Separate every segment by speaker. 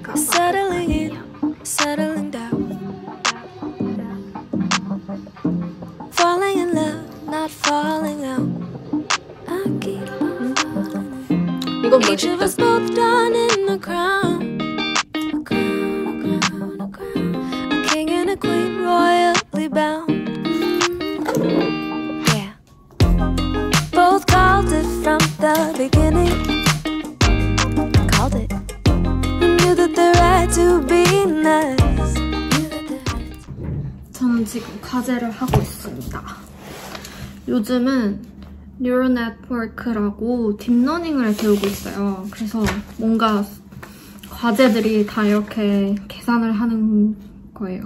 Speaker 1: Settling in, settling down. Falling in love, not falling out. I keep on falling. Each of us both done in the crown. A crown, a crown, a crown. A king and a queen royally bound. Yeah. Both called it from the beginning. Called it. Knew that the right to be nice.
Speaker 2: 저는 지금 과제를 하고 있습니다. 요즘은 뉴럴 네트워크라고 딥러닝을 배우고 있어요. 그래서 뭔가 과제들이 다 이렇게 계산을 하는 거예요.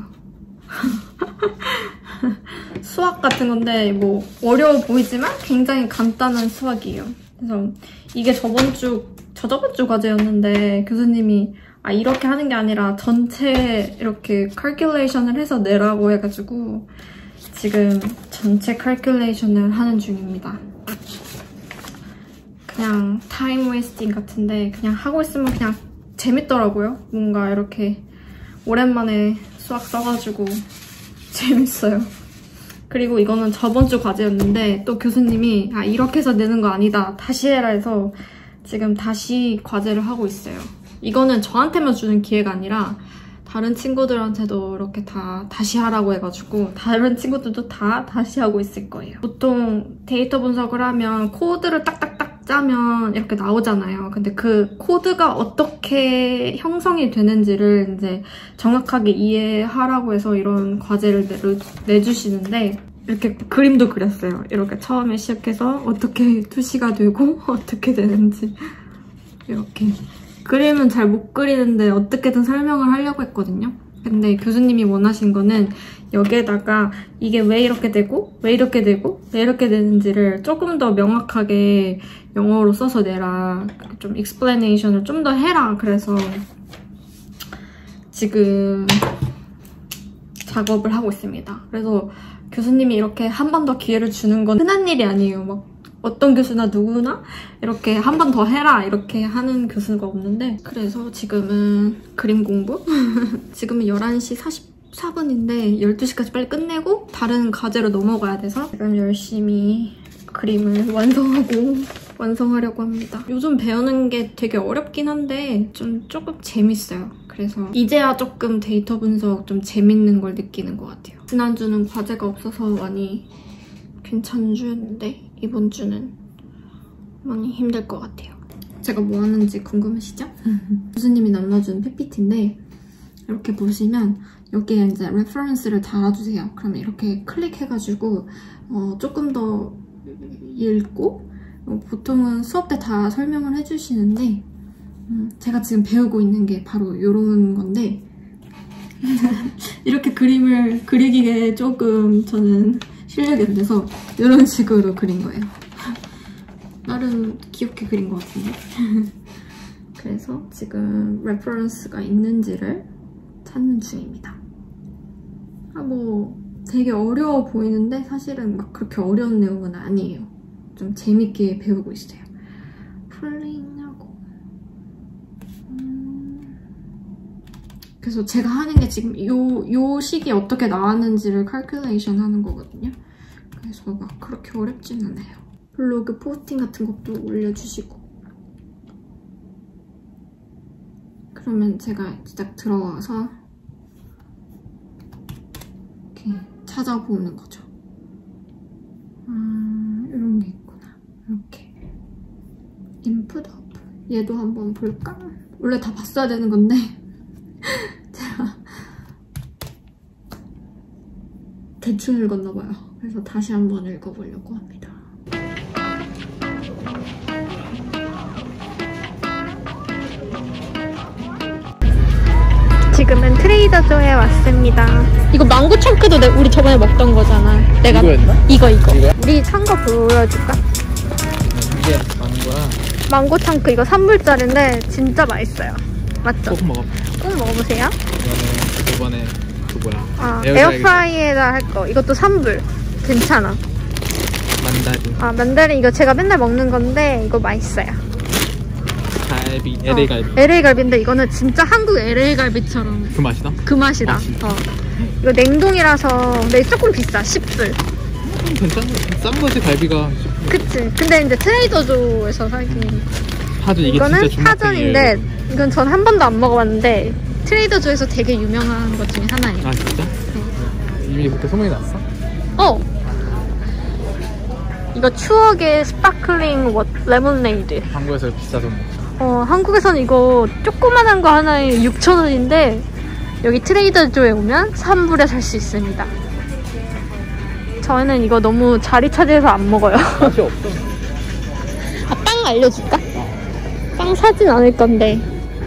Speaker 2: 수학 같은 건데 뭐 어려워 보이지만 굉장히 간단한 수학이에요. 그래서 이게 저저번 주 과제였는데 교수님이 이렇게 하는 게 아니라 전체 이렇게 칼큘레이션을 해서 내라고 해가지고 지금 전체 칼큘레이션을 하는 중입니다. 그냥 타임 웨이스팅 같은데 그냥 하고 있으면 그냥 재밌더라고요. 뭔가 이렇게 오랜만에 수학 써가지고 재밌어요. 그리고 이거는 저번 주 과제였는데 또 교수님이 이렇게 해서 내는 거 아니다. 다시 해라 해서 지금 다시 과제를 하고 있어요. 이거는 저한테만 주는 기회가 아니라 다른 친구들한테도 이렇게 다 다시 하라고 해가지고 다른 친구들도 다 다시 하고 있을 거예요. 보통 데이터 분석을 하면 코드를 딱딱딱 짜면 이렇게 나오잖아요. 근데 그 코드가 어떻게 형성이 되는지를 이제 정확하게 이해하라고 해서 이런 과제를 내주시는데 이렇게 그림도 그렸어요. 이렇게 처음에 시작해서 어떻게 투시가 되고 어떻게 되는지 이렇게. 그림은 잘 못 그리는데 어떻게든 설명을 하려고 했거든요. 근데 교수님이 원하신 거는 여기에다가 이게 왜 이렇게 되고 왜 이렇게 되고 왜 이렇게 되는지를 조금 더 명확하게 영어로 써서 내라. 좀 익스플레이션을 좀 더 해라. 그래서 지금 작업을 하고 있습니다. 그래서 교수님이 이렇게 한 번 더 기회를 주는 건 흔한 일이 아니에요. 막 어떤 교수나 누구나 이렇게 한 번 더 해라 이렇게 하는 교수가 없는데 그래서 지금은 그림 공부? 지금은 11시 44분인데 12시까지 빨리 끝내고 다른 과제로 넘어가야 돼서 지금 열심히 그림을 완성하려고 합니다. 요즘 배우는 게 되게 어렵긴 한데 조금 재밌어요. 그래서 이제야 조금 데이터 분석 좀 재밌는 걸 느끼는 것 같아요. 지난주는 과제가 없어서 많이 괜찮은 주였는데 이번 주는 많이 힘들 것 같아요. 제가 뭐 하는지 궁금하시죠? 교수님이 남겨준 PPT인데 이렇게 보시면 여기에 이제 레퍼런스를 달아주세요. 그러면 이렇게 클릭해가지고 조금 더 읽고 보통은 수업 때 다 설명을 해주시는데 제가 지금 배우고 있는 게 바로 이런 건데 이렇게 그림을 그리기에 조금 저는 실력이 안 돼서 이런 식으로 그린 거예요. 나름 귀엽게 그린 것 같은데. 그래서 지금 레퍼런스가 있는지를 찾는 중입니다. 뭐 되게 어려워 보이는데 사실은 막 그렇게 어려운 내용은 아니에요. 좀 재밌게 배우고 있어요. 풀링하고 그래서 제가 하는 게 지금 요 식이 어떻게 나왔는지를 칼큘레이션 하는 거거든요. 그래서 막 그렇게 어렵진 않아요. 블로그 포스팅 같은 것도 올려주시고 그러면 제가 딱 들어와서 이렇게 찾아보는 거죠. 이런 게 있구나. 이렇게 인풋 아웃풋 얘도 한번 볼까? 원래 다 봤어야 되는 건데 제가 대충 읽었나봐요. 그래서 다시 한번 읽어보려고 합니다.
Speaker 3: 지금은 트레이더조에 왔습니다. 이거 망고 청크도 우리 저번에 먹던 거잖아. 내가
Speaker 4: 이거였나?
Speaker 3: 이거
Speaker 4: 이거야?
Speaker 3: 우리 산 거 보여줄까?
Speaker 4: 이게 망고야?
Speaker 3: 망고 청크 이거 3불짜리인데 진짜 맛있어요. 맞죠?
Speaker 4: 꼭 먹어.
Speaker 3: 꼭 먹어보세요.
Speaker 4: 이번에 그 뭐야?
Speaker 3: 에어프라이에다 할 거. 이것도 3불. 괜찮아.
Speaker 4: 만다린.
Speaker 3: 만다린 이거 제가 맨날 먹는 건데 이거 맛있어요.
Speaker 4: 잘 갈비, LA 갈비.
Speaker 3: LA 갈비인데 이거는 진짜 한국 LA 갈비처럼
Speaker 4: 그 맛이다?
Speaker 3: 그 맛이다. 이거 냉동이라서 근데 조금 비싸. 10불.
Speaker 4: 싼 거지 갈비가.
Speaker 3: 그치. 근데 이제 트레이더조에서 사긴.
Speaker 4: 파전 이게
Speaker 3: 이거는
Speaker 4: 진짜
Speaker 3: 파전인데 이건 전 한 번도 안 먹어봤는데 트레이더조에서 되게 유명한 것 중에 하나예요.
Speaker 4: 아 진짜? 이미 그때 소문이 났어?
Speaker 3: 이거 추억의 스파클링 레몬네이드.
Speaker 4: 한국에서 비싸서
Speaker 3: 한국에서는 이거 조그만한 거 하나에 6,000원인데 여기 트레이더조에 오면 3불에 살 수 있습니다. 저희는 이거 너무 자리 차지해서 안 먹어요.
Speaker 4: 맛이 없어.
Speaker 3: 빵 알려줄까? 빵 사진 않을 건데.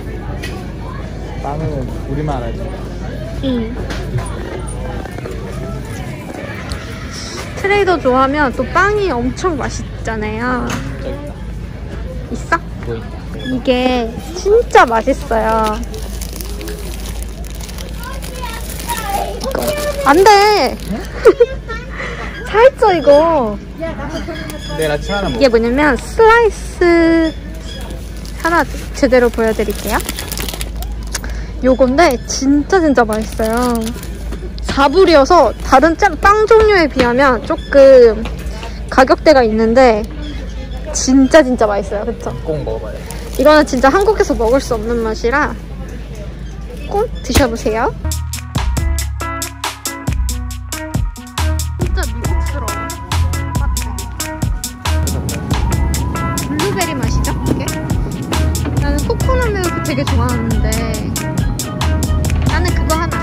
Speaker 4: 빵은 우리만 알지.
Speaker 3: 응. 트레이더조 하면 또 빵이 엄청 맛있잖아요.
Speaker 4: 저기 있다.
Speaker 3: 있어?
Speaker 4: 보인다.
Speaker 3: 이게 진짜 맛있어요. 안 돼! 살쪄, 이거.
Speaker 4: 내일 아침 하나 먹어.
Speaker 3: 이게 뭐냐면, 슬라이스 하나 제대로 보여드릴게요. 요건데, 진짜 맛있어요. 4불이어서 다른 빵 종류에 비하면 조금 가격대가 있는데, 진짜 맛있어요. 그쵸?
Speaker 4: 꼭 먹어봐야 돼.
Speaker 3: 이거는 진짜 한국에서 먹을 수 없는 맛이라 꼭 드셔보세요. 진짜 미국스러워. 블루베리 맛이죠? 이게? 나는 코코넛 밀크 되게 좋아하는데 나는 그거 하나.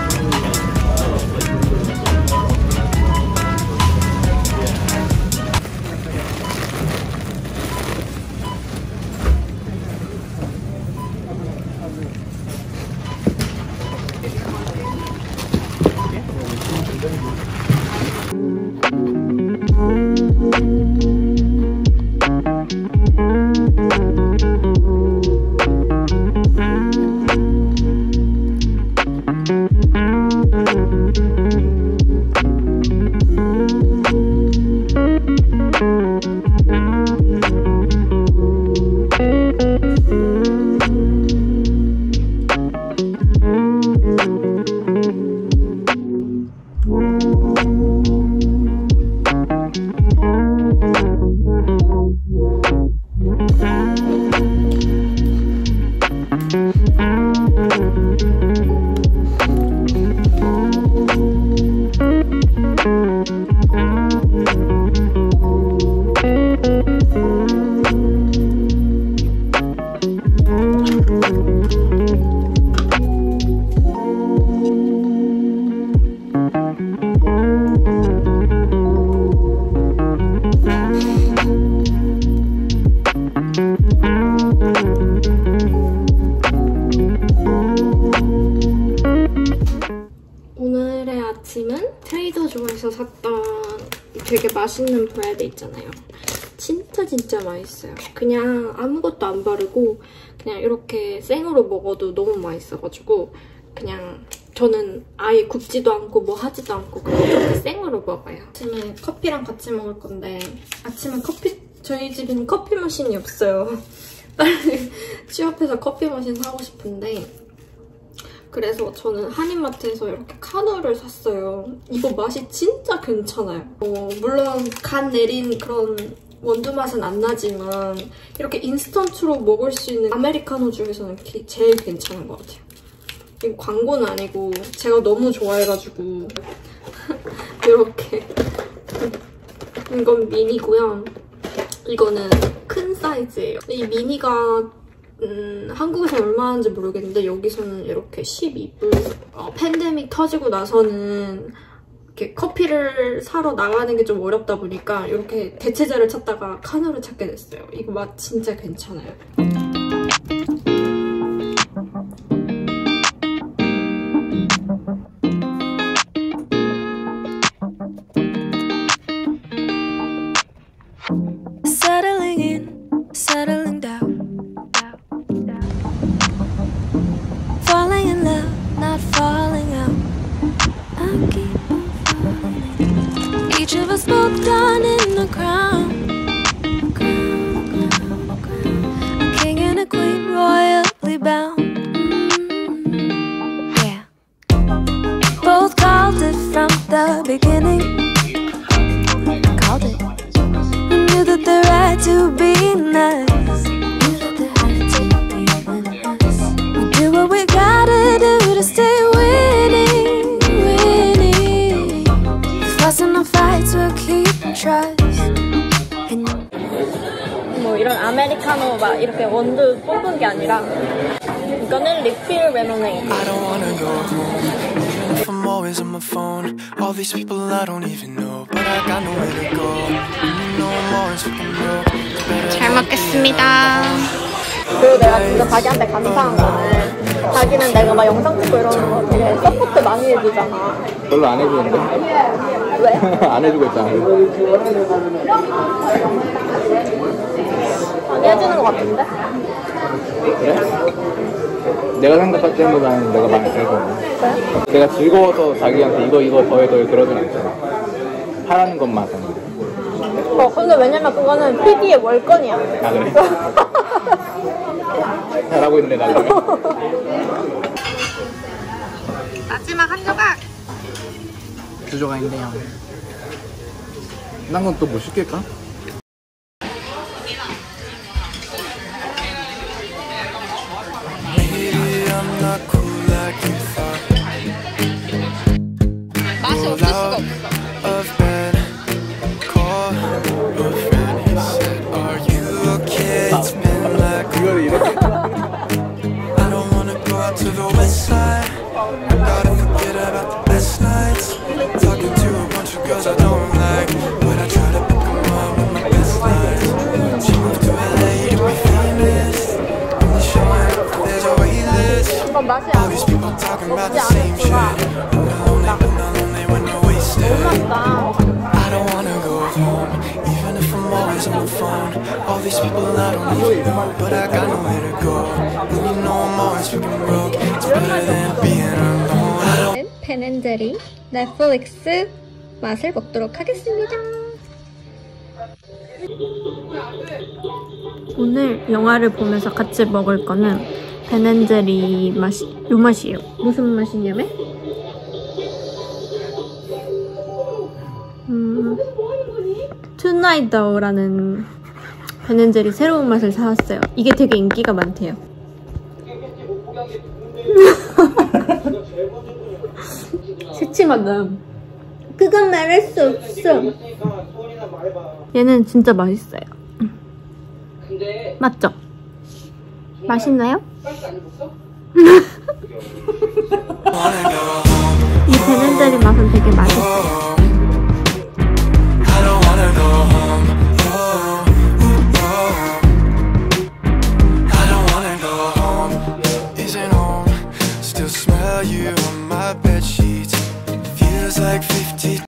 Speaker 3: 오늘의 아침은 트레이더조에서 샀던 되게 맛있는 브레드 있잖아요. 진짜 맛있어요. 그냥 아무것도 안 바르고 그냥 이렇게 생으로 먹어도 너무 맛있어가지고 그냥 저는 아예 굽지도 않고 뭐 하지도 않고 그냥 이렇게 생으로 먹어요. 아침에 커피랑 같이 먹을 건데 아침에 저희 집에는 커피 머신이 없어요. 빨리 취업해서 커피 머신 사고 싶은데 그래서 저는 한인마트에서 이렇게 카누를 샀어요. 이거 맛이 진짜 괜찮아요. 물론 간 내린 그런 원두 맛은 안 나지만 이렇게 인스턴트로 먹을 수 있는 아메리카노 중에서는 제일 괜찮은 것 같아요. 이거 광고는 아니고 제가 너무 좋아해가지고 이렇게 이건 미니고요. 이거는 큰 사이즈예요. 이 미니가 한국에서 얼마 하는지 모르겠는데 여기서는 이렇게 12불. 팬데믹 터지고 나서는 이렇게 커피를 사러 나가는 게 좀 어렵다 보니까 이렇게 대체제를 찾다가 카누를 찾게 됐어요. 이거 맛 진짜 괜찮아요.
Speaker 1: Settling in, settling down. Falling in love, not falling out. I keep on falling. Each of us both done in the crown. A king and a queen, royal.
Speaker 2: 아메리카노 막 이렇게 원두 뽑은 게 아니라 이거는 리필 레모네이드.
Speaker 5: I don't wanna go home, even if I'm always on my phone. All these people I don't even know, but I got nowhere to go. You know I'm always fucking broke.
Speaker 2: 잘 먹겠습니다. 그리고 내가 진짜 자기한테 감사한 거는 자기는 내가 막 영상 찍고 이러는 거 되게 서포트 많이 해주잖아.
Speaker 4: 별로 안 해주는데?
Speaker 2: 왜?
Speaker 4: 안 해주고 있잖아.
Speaker 2: 많이 해주는 거 같은데?
Speaker 4: 그래? 내가 생각할 때보다는 내가 많이 해줘.
Speaker 2: 그래?
Speaker 4: 내가 즐거워서 자기한테 이거 더해 그러진 않잖아. 하라는 것만 하잖아.
Speaker 2: 근데 왜냐면 그거는 PD의 월권이야.
Speaker 4: 아, 그래? 잘하고 있네, 나 그러면.
Speaker 2: 마지막 한 조각!
Speaker 4: 두 조각인데요. 난 건 또 뭐 시킬까?
Speaker 5: Maybe I'm not cool like you thought.
Speaker 2: 맛이 없을 수가 없어.
Speaker 5: I've been called a friend. He said, "Are you okay?" It's been like
Speaker 4: 이걸 이렇게.
Speaker 5: I don't wanna go out to the west side. I gotta forget about the best nights. Talking to a bunch of girls I don't like, but I try to pick 'em up with my best lines. She moved to LA to be famous. Only showing up if there's a wait list.
Speaker 2: 이건 맛이
Speaker 5: All these people talking about the same shit. I'm lonely, but not lonely when you're wasted. I don't wanna go home, even if I'm always on the phone. All these people I don't even know, but I got nowhere to go. And you know I'm always fucking broke. It's better than being alone. I don't
Speaker 2: 벤앤제리 넷플릭스 맛을 먹도록 하겠습니다. 오늘 영화를 보면서 같이 먹을 거는 벤앤제리 맛이 요 맛이에요. 무슨 맛이냐면 투나잇더우라는 벤앤제리 새로운 맛을 사왔어요. 이게 되게 인기가 많대요. 새침하다. 그건 말할 수 없어. 얘는 진짜 맛있어요. 맞죠? 맛있나요? 이 벤앤제리 맛은 되게 맛있어요.
Speaker 5: I don't wanna go home. I don't wanna go home. Isn't home. Still smell you on my bed sheets. Feels like 50.